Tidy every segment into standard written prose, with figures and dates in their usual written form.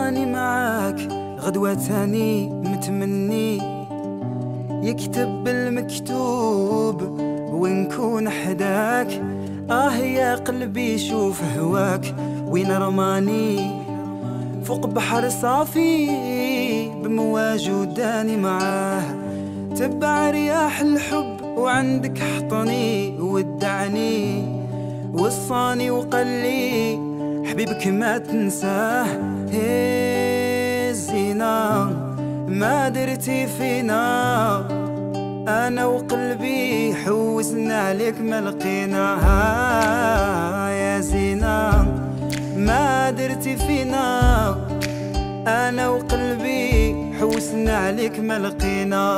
راني معاك غدوة تاني متمني يكتب المكتوب ونكون حداك. يا قلبي شوف هواك وين رماني، فوق بحر صافي بمواج وداني معاه. تبع رياح الحب وعندك حطني ودعني، وصاني وقال حبيبك ما تنساه. الزينة ما درتي فينا، أنا وقلبي حوسنا عليك ما لقيناها. يا زينة ما درتي فينا، أنا وقلبي حوسنا عليك ما لقينا.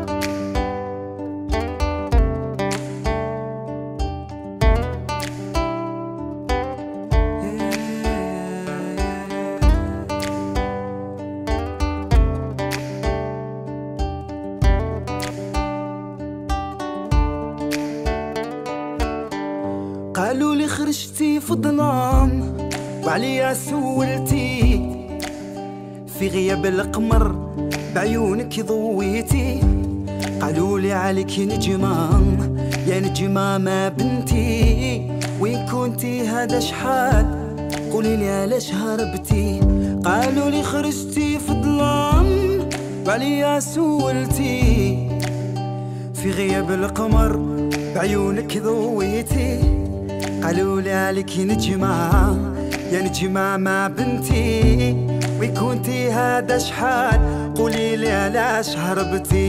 قالوا لي خرجتي في الظلام وعليا سولتي، في غياب القمر بعيونك ضويتي. قالوا لي عليك نجمة يا نجمة ما بنتي، وين كنتي هذا شحال قولي لي علاش هربتي. قالوا لي خرجتي في الظلام وعليا سولتي، في غياب القمر بعيونك ضويتي. قالوا لي عليك نجمة يا نجمة ما بنتي، وين كنتي هذا شحال قولي لي علاش هربتي.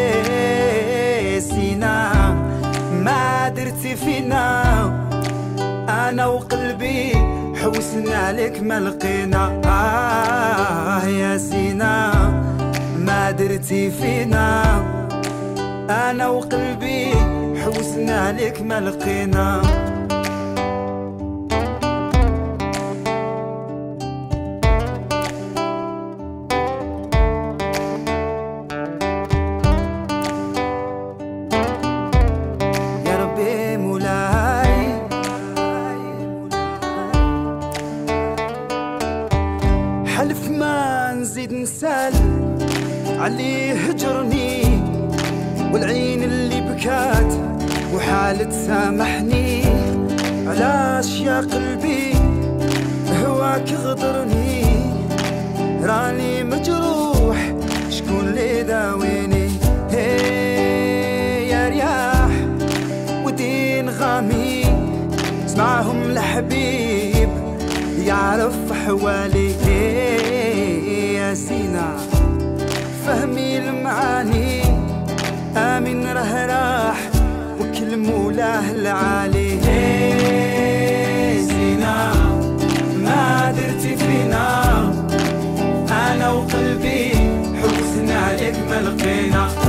سينا ما درتي فينا، أنا وقلبي حوسنا عليك ما لقينا. يا سينا ما درتي فينا، أنا وقلبي حوسنا عليك ما لقينا. حلف ما نزيد نسال عليه هجرني، والعين اللي بكات وحالة سامحني. علاش يا قلبي هواك غدرني، راني مجروح شكون اللي داويني. يا رياح ودين غامي اسمعهم الحبيب يعرف حوالي. يا زينة فهمي المعاني، آمن راه راح وكل مولاه العالي. زينة ما درتي فينا، أنا وقلبي حوسنا عليك ما لقينا.